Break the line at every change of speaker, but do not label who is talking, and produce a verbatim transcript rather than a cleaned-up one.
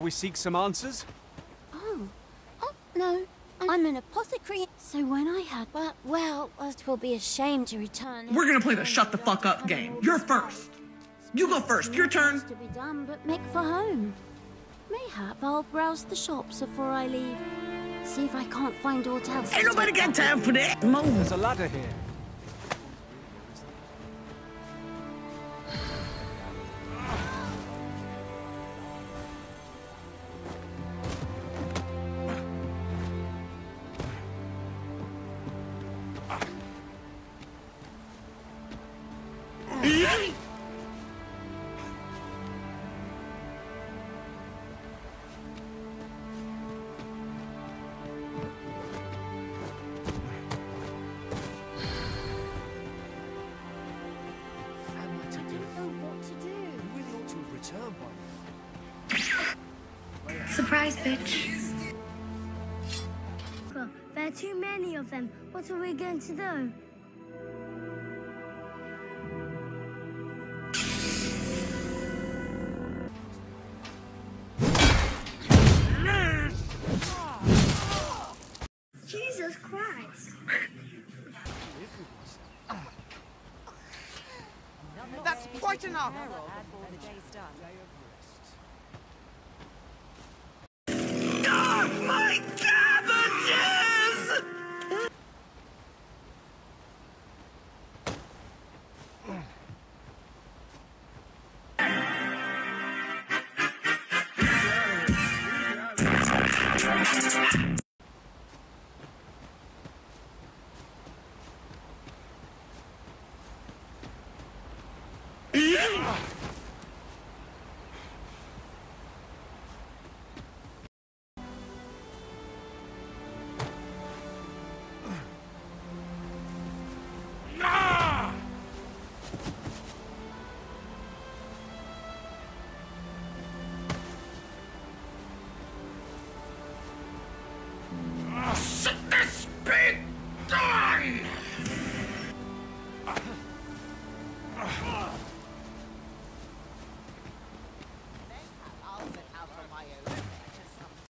we seek some answers?
Oh. Oh, no. I'm an apothecary. So when I had... But, well, it will be a shame to return...
We're gonna play the shut the fuck up game. You're first. You go first. Your turn.
To be done, but make for home. Mayhap I'll browse the shops before I leave. See if I can't find aught else.
Ain't nobody got time for that. Move.
There's a ladder here.
Surprise, bitch. There are too many of them. What are we going to do? Jesus Christ.
That's quite enough. Ah, my cabbages! Shit!